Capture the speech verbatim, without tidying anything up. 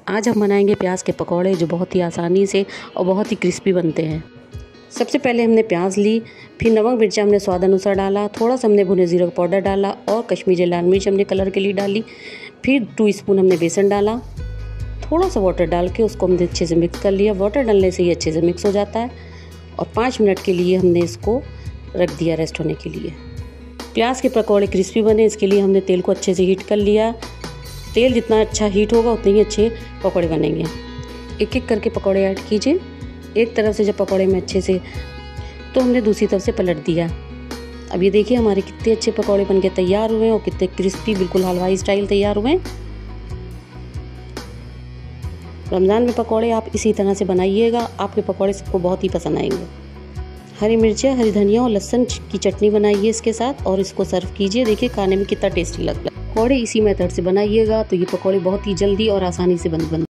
आज हम बनाएंगे प्याज के पकौड़े जो बहुत ही आसानी से और बहुत ही क्रिस्पी बनते हैं। सबसे पहले हमने प्याज ली, फिर नमक मिर्चा हमने स्वाद अनुसार डाला, थोड़ा सा हमने भुने जीरा का पाउडर डाला और कश्मीरी लाल मिर्च हमने कलर के लिए डाली। फिर टू स्पून हमने बेसन डाला, थोड़ा सा वाटर डाल के उसको हमने अच्छे से मिक्स कर लिया। वाटर डालने से ये अच्छे से मिक्स हो जाता है और पाँच मिनट के लिए हमने इसको रख दिया रेस्ट होने के लिए। प्याज के पकौड़े क्रिस्पी बने इसके लिए हमने तेल को अच्छे से हीट कर लिया। तेल जितना अच्छा हीट होगा उतने ही अच्छे पकौड़े बनेंगे। एक एक करके पकौड़े ऐड कीजिए। एक तरफ से जब पकौड़े में अच्छे से तो हमने दूसरी तरफ से पलट दिया। अब ये देखिए हमारे कितने अच्छे पकौड़े बन के तैयार हुए हैं और कितने क्रिस्पी बिल्कुल हलवाई स्टाइल तैयार हुए हैं। रमज़ान में पकौड़े आप इसी तरह से बनाइएगा, आपके पकौड़े सबको बहुत ही पसंद आएंगे। हरी मिर्चें, हरी धनिया और लहसुन की चटनी बनाइए इसके साथ और इसको सर्व कीजिए। देखिए खाने में कितना टेस्टी लगता है। पकौड़े इसी मेथड से बनाइएगा तो ये पकौड़े बहुत ही जल्दी और आसानी से बन बन